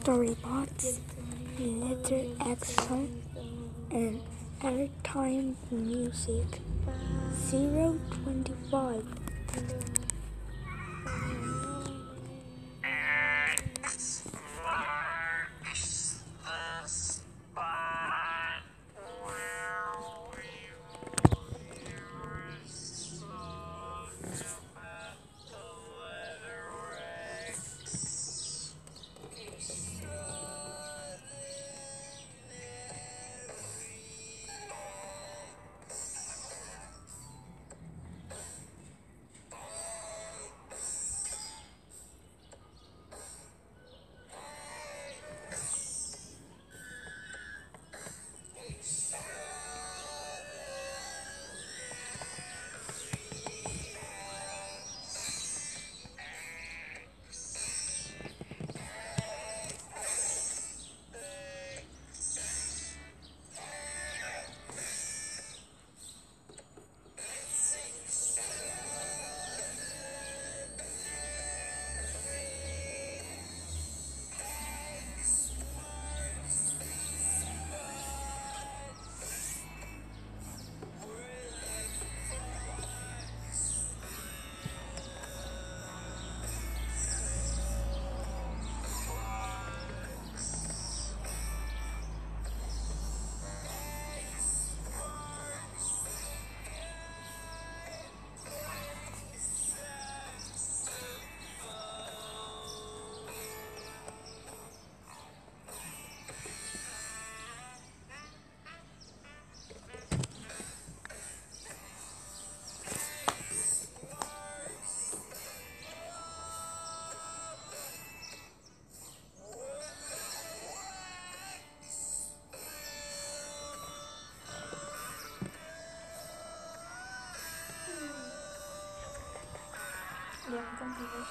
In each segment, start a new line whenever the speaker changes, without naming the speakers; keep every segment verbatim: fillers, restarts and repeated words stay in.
Storybots, letter action, and airtime music. zero twenty-five.
Yeah, completed.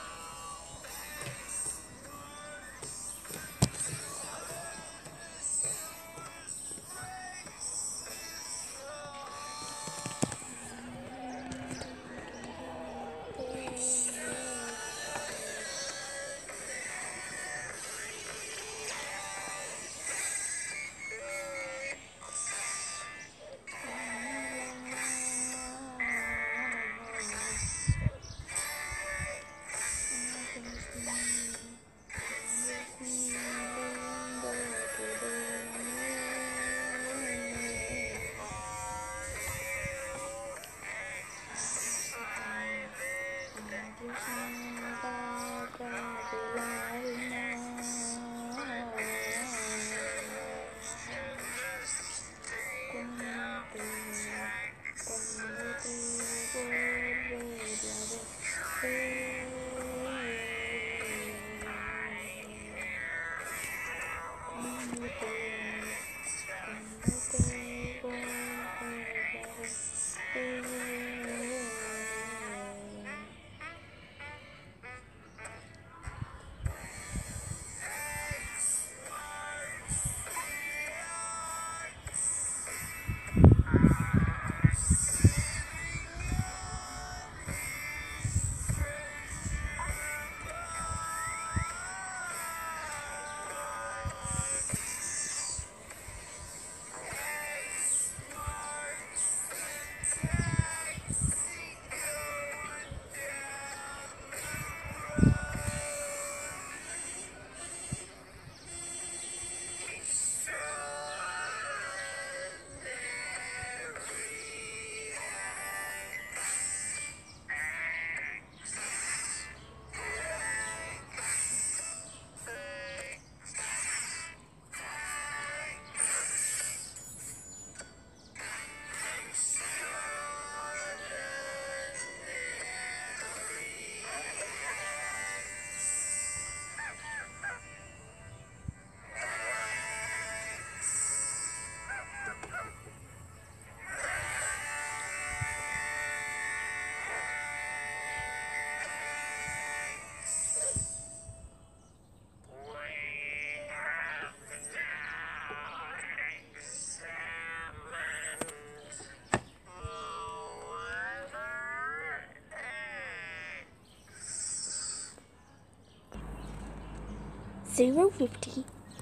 zero fifty.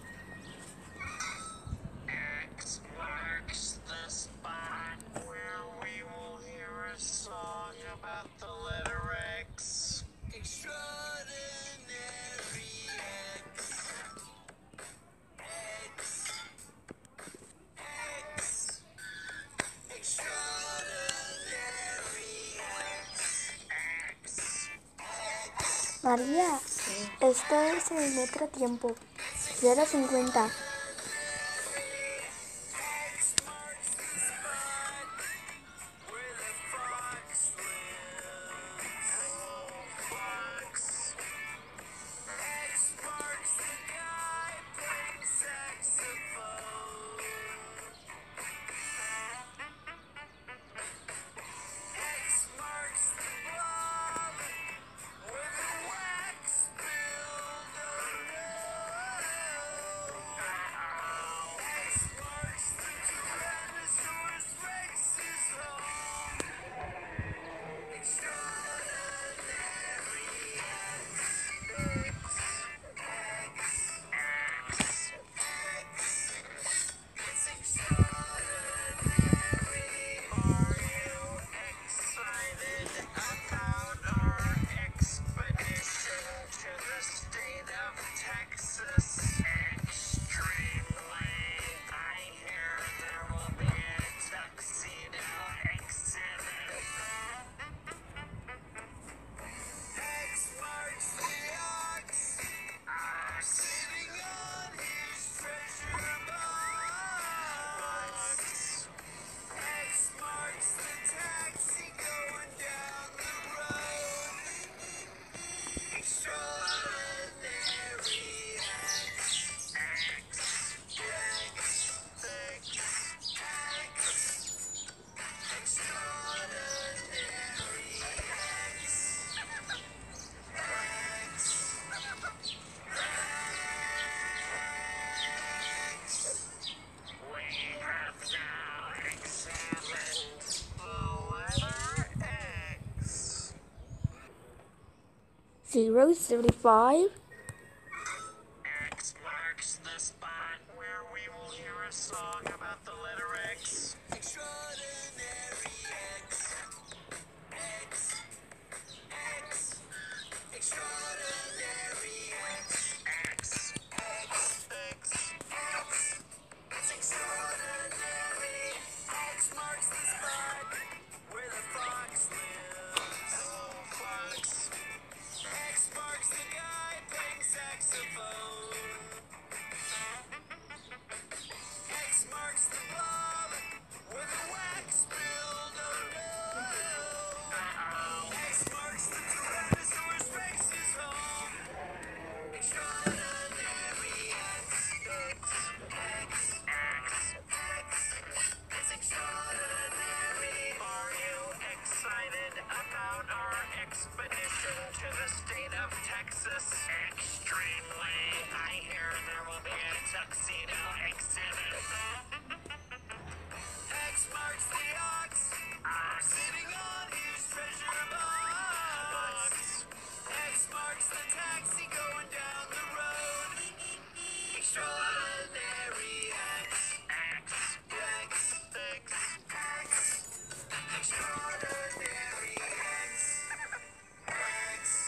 X marks the spot where we will hear a song about the letter X. Extraordinary X. X. X. Extraordinary X. X.
María, esto es el metro tiempo. cero cincuenta.
X marks the spot where the fox lives. Fox. X marks the guy playing saxophone. X marks the blob where the wax builder knows. X marks the Tyrannosaurus Rex's home. Extraordinary X. X. X. It's extraordinary. Are you excited about our expedition to the state of Texas? Extremely. I hear there will be a tuxedo exhibit. X marks the ox, sitting on his treasure box. X marks the taxi going down the road. Extraordinary X. X. X. X. X. Extraordinary X. We have now examined the letter X.
zero thirty-five.
X marks the spot where we will hear a song about the letter X. Extraordinary X. X. X. Extraordinary X. X. X. X. X. It's extraordinary. X marks the spot where the fox lives. Hello, fox. X marks the guy playing saxophone. X marks the blob where the wax builder knows. X marks the Tyrannosaurus Rex's home. Extraordinary X. X. X. X. X. It's extraordinary. Are you excited about our expedition to the state of Texas? Extremely. I hear there will be a tuxedo exhibit. X marks the ox, sitting on his treasure box. X marks the taxi going down the road. Extraordinary X. X. X. X. X. Extraordinary X. X.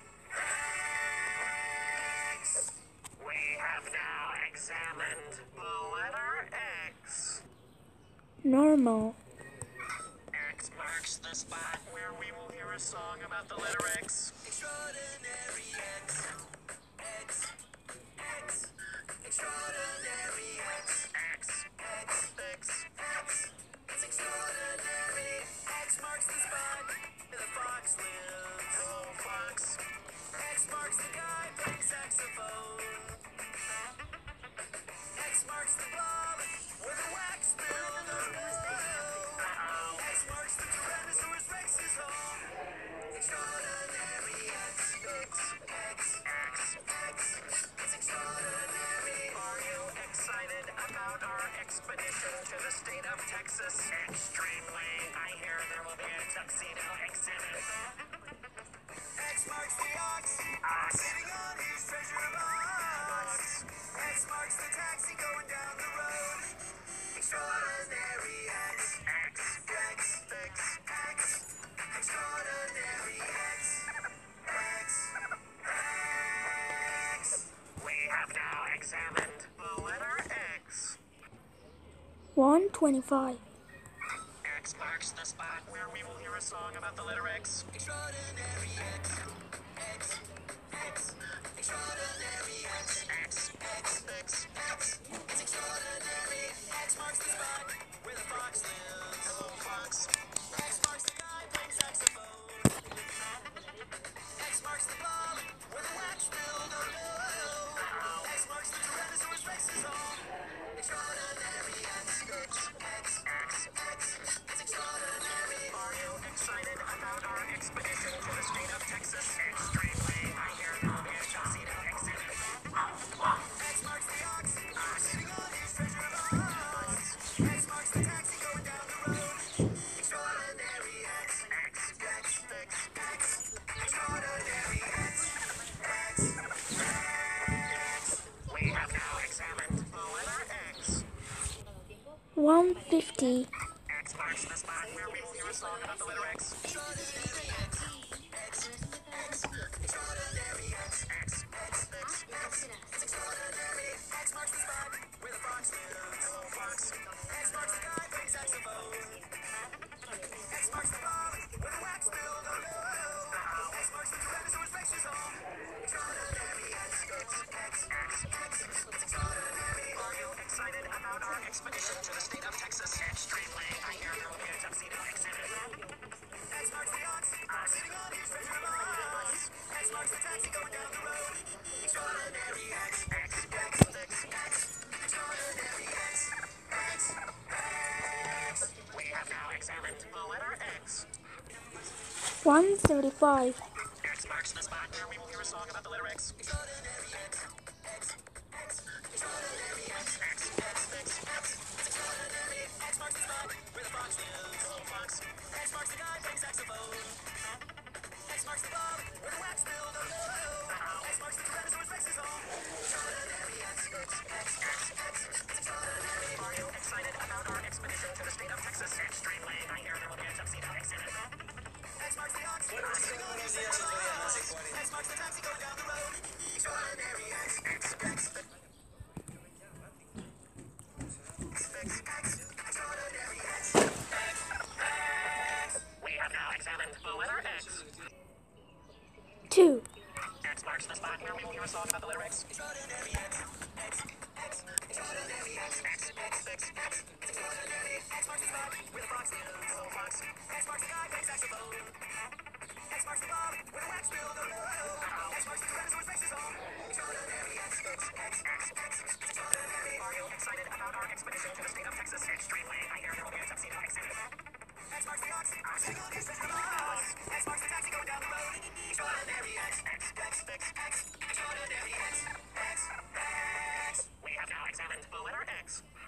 X. We have now examined the letter X.
Normal.
X marks the spot where we will hear a song about the letter X. Extraordinary X. X. X. Extraordinary X. X. X. X. X. It's extraordinary. X marks the spot where the fox lives. Hello, fox. X marks the guy playing saxophone. X marks the blob where the wax builder knows. X marks the Tyrannosaurus Rex's home. Extraordinary X. X. X. X. X. It's extraordinary. Are you excited about our expedition to the state of Texas? Extremely. I hear there will be a tuxedo exhibit. X marks the ox, sitting on his treasure box. examined the letter X.
one twenty-five.
X marks the spot where we will hear a song about the letter X. Extraordinary X. X. X. Extraordinary X. X. X. X. X. It's extraordinary. X marks the spot where the fox lives. Hello, fox. X marks the guy playing saxophone. X marks the ball where the wax build a low. X marks the Tyrannosaurus Rex's home. Extraordinary X. X. X. X. X. It's extraordinary. Are you excited about our expedition to the state of Texas? Extremely. I hear there will be a Tuxedo exhibit. X marks the ox sitting on his treasure box. X marks the taxi going down the road. Extraordinary X. X. X. X. X. Extraordinary X. X. X. We have now examined the letter X.
one fifty.
X marks the spot where we will hear a song about the letter X. Extraordinary X. X. X. Extraordinary X. X. X. X. X. It's extraordinary. X marks the spot where the fox lives. Hello, fox. X marks the guy playing saxophone. X marks the ball where the wax build a low. X marks the Tyrannosaurus Rex's home. Extraordinary X. X. X. X. X. It's extraordinary. Are you excited about our expedition to the state of Texas? Extremely. I hear there will be a Tuxedo exhibit. X marks the ox sitting on his treasure box. X marks the taxi going down the road. Extraordinary X. X. X. X. X. Extraordinary X. X. X. We have now examined the letter X.
one seventy-five.
X marks the spot where we will hear a song about the letter X. Extraordinary X. X. X. Extraordinary X. X. X. X. X. It's extraordinary. X marks the spot where the fox lives. Hello, fox. X marks the guy playing saxophone. X marks the ball where the wax build a low. X marks the Tyrannosaurus Rex's home. Extraordinary X. X. X. X. X. It's extraordinary. Are you excited about our expedition to the state of Texas? Extremely. I hear there will be a Tuxedo exhibit. X marks the ox sitting on his treasure box. X marks the taxi going down the road. Extraordinary X. X. X. X. X. X. Extraordinary X. X. X. We have now examined the letter X.
two.
X marks the spot where we will hear a song about the letter X. Extraordinary X. X. X. Extraordinary X. X. X. X. X. It's extraordinary. X marks the spot where the fox lives. Hello, fox. X marks the guy playing saxophone. X marks the ball where the wax build a low. X marks the Tyrannosaurus Rex's home. Extraordinary X. X. X. X. X. It's extraordinary. Are you excited about our expedition to the state of Texas? Extremely. I hear there will be a Tuxedo exhibit. X marks the ox sitting on his treasure box. X marks the taxi going down the road. Extraordinary X. X. X. X. X. Extraordinary X. X. X. We have now examined the letter X.